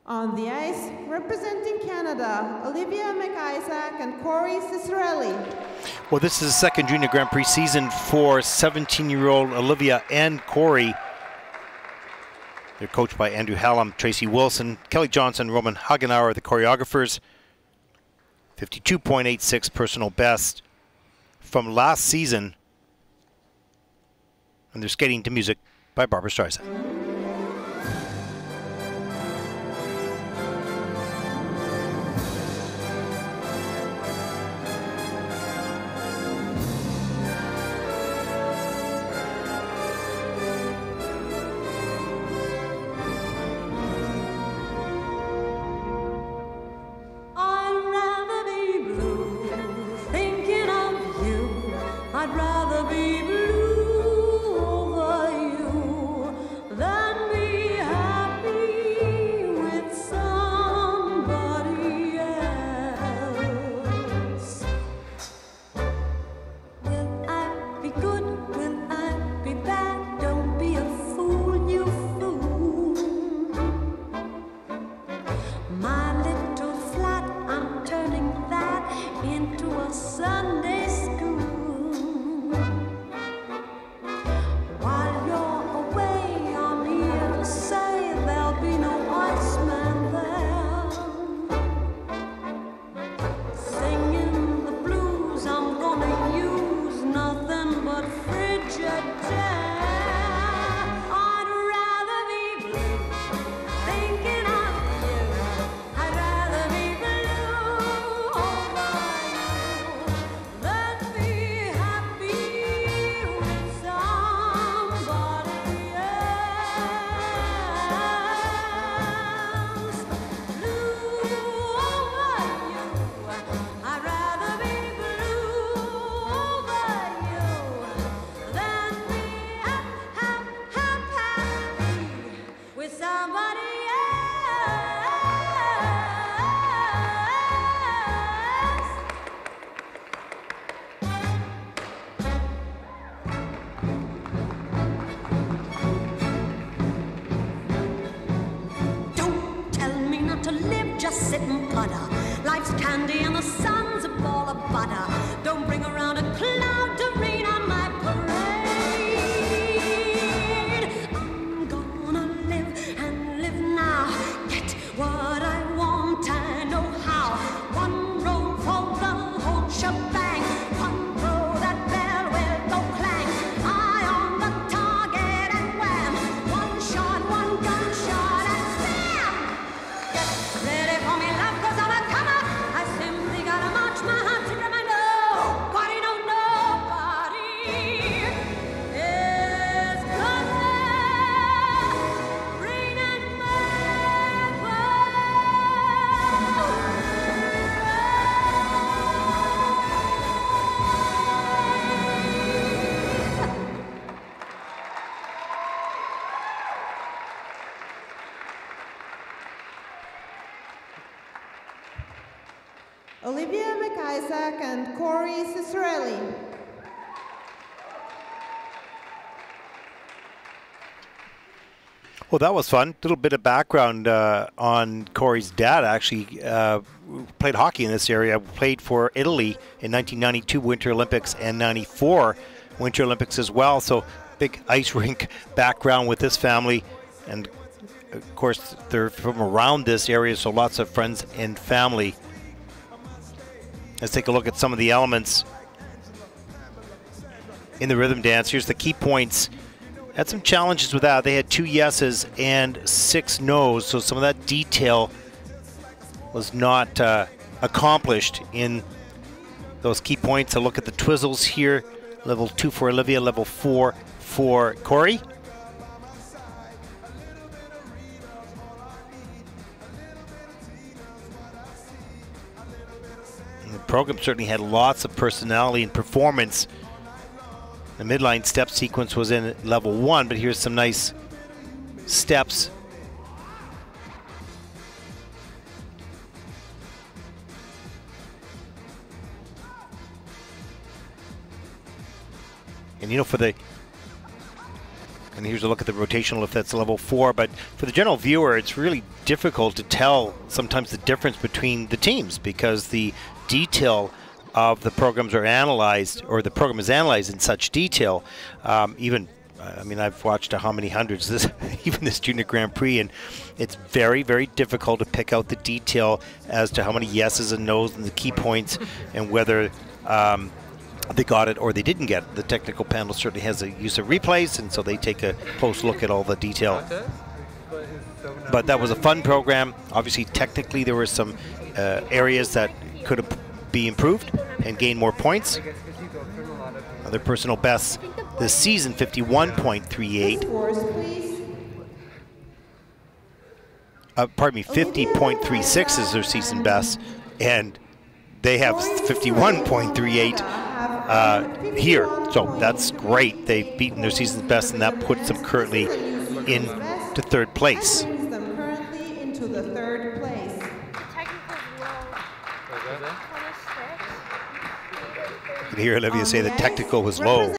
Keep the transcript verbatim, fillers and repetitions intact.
On the ice, representing Canada, Olivia Mcisaac and Circelli. Well, this is the second Junior Grand Prix season for seventeen-year-old Olivia and Corey. They're coached by Andrew Hallam, Tracy Wilson, Kelly Johnson, Roman Hagenauer, the choreographers. fifty-two point eight six personal best from last season. And they're skating to music by Barbra Streisand. Olivia Mcisaac and Circelli. Well, that was fun. A little bit of background uh, on Corey's dad. Actually uh, played hockey in this area. Played for Italy in nineteen ninety-two Winter Olympics and ninety-four Winter Olympics as well. So big ice rink background with this family. And of course, they're from around this area, so lots of friends and family. Let's take a look at some of the elements in the rhythm dance. Here's the key points. Had some challenges with that. They had two yeses and six nos, so some of that detail was not uh, accomplished in those key points. A look at the twizzles here. Level two for Olivia, level four for Corey. The program certainly had lots of personality and performance. The midline step sequence was in level one, but here's some nice steps. And you know, for the And here's a look at the rotational if that's level four. But for the general viewer, it's really difficult to tell sometimes the difference between the teams because the detail of the programs are analyzed, or the program is analyzed in such detail. Um, even, I mean, I've watched how many hundreds, this, even this Junior Grand Prix, and it's very, very difficult to pick out the detail as to how many yeses and nos and the key points and whether um, they got it or they didn't get it. The technical panel certainly has a use of replays, and so they take a close look at all the detail. But that was a fun program. Obviously, technically, there were some uh, areas that could be improved and gain more points. Other personal bests this season, fifty-one point three eight. Uh, pardon me, fifty point three six is their season best, and they have fifty-one point three eight uh, here. So that's great. They've beaten their season's best, and that puts them currently into third place. That brings them currently into the third place. You can hear Olivia say the technical was low.